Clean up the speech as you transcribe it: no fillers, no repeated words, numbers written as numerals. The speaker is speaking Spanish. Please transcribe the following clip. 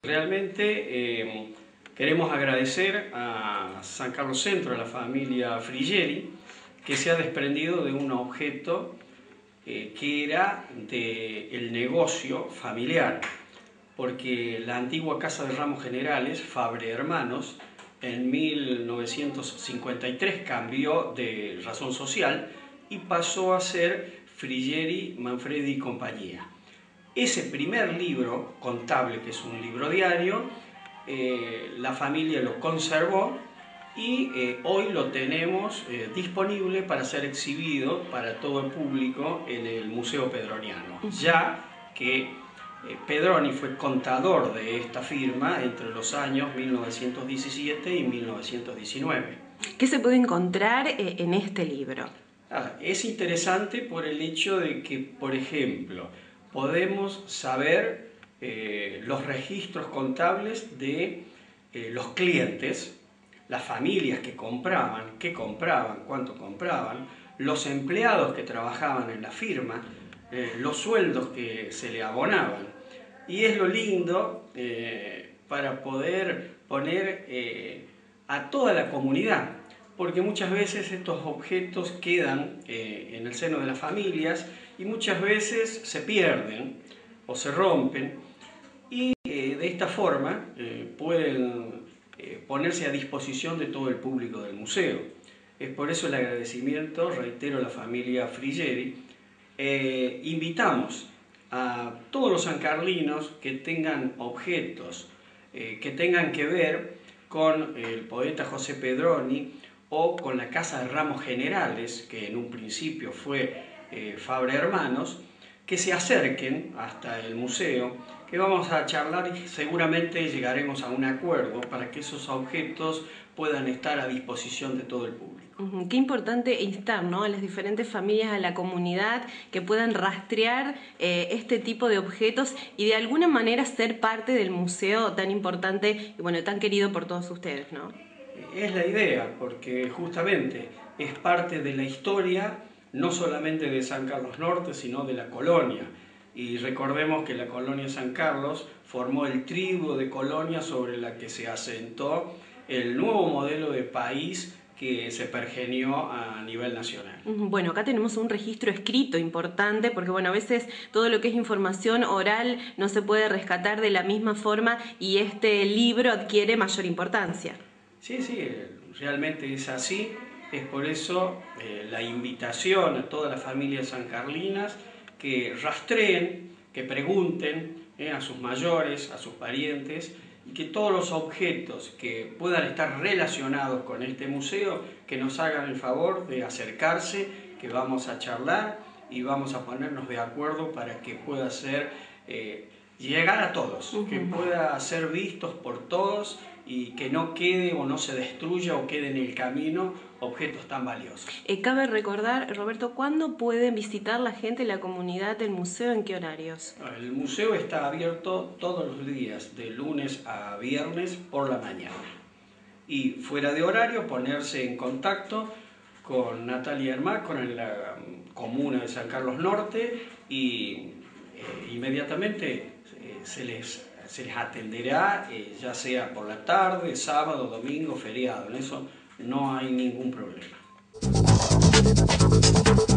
Realmente queremos agradecer a San Carlos Centro, a la familia Frigeri, que se ha desprendido de un objeto que era del negocio familiar, porque la antigua Casa de Ramos Generales, Fabre Hermanos, en 1953 cambió de razón social y pasó a ser Frigeri, Manfredi y compañía. Ese primer libro contable, que es un libro diario, la familia lo conservó y hoy lo tenemos disponible para ser exhibido para todo el público en el Museo Pedroniano, ya que Pedroni fue contador de esta firma entre los años 1917 y 1919. ¿Qué se puede encontrar en este libro? Es interesante por el hecho de que, por ejemplo, podemos saber los registros contables de los clientes, las familias que compraban, qué compraban, cuánto compraban, los empleados que trabajaban en la firma, los sueldos que se le abonaban. Y es lo lindo para poder poner a toda la comunidad, porque muchas veces estos objetos quedan en el seno de las familias y muchas veces se pierden o se rompen, y de esta forma pueden ponerse a disposición de todo el público del museo. Es por eso el agradecimiento, reitero, a la familia Frigeri. Invitamos a todos los sancarlinos que tengan objetos que tengan que ver con el poeta José Pedroni o con la Casa de Ramos Generales, que en un principio fue Fabre Hermanos, que se acerquen hasta el museo, que vamos a charlar y seguramente llegaremos a un acuerdo para que esos objetos puedan estar a disposición de todo el público. Qué importante instar, ¿no?, a las diferentes familias, a la comunidad, que puedan rastrear este tipo de objetos y de alguna manera ser parte del museo tan importante y bueno, tan querido por todos ustedes, ¿no? Es la idea, porque justamente es parte de la historia, no solamente de San Carlos Norte, sino de la colonia. Y recordemos que la colonia San Carlos formó el tribu de colonia sobre la que se asentó el nuevo modelo de país que se pergenió a nivel nacional. Bueno, acá tenemos un registro escrito importante, porque bueno, a veces todo lo que es información oral no se puede rescatar de la misma forma y este libro adquiere mayor importancia. Sí, realmente es así. Es por eso la invitación a todas las familias sancarlinas que rastreen, que pregunten a sus mayores, a sus parientes, y que todos los objetos que puedan estar relacionados con este museo, que nos hagan el favor de acercarse, que vamos a charlar y vamos a ponernos de acuerdo para que pueda ser, llegar a todos, que pueda ser vistos por todos y que no quede o no se destruya o quede en el camino objetos tan valiosos. Cabe recordar, Roberto, ¿cuándo pueden visitar la gente, la comunidad del museo? ¿En qué horarios? El museo está abierto todos los días, de lunes a viernes por la mañana. Y fuera de horario, ponerse en contacto con Natalia Hermá, con la comuna de San Carlos Norte, y inmediatamente se les atenderá, ya sea por la tarde, sábado, domingo, feriado. En eso no hay ningún problema.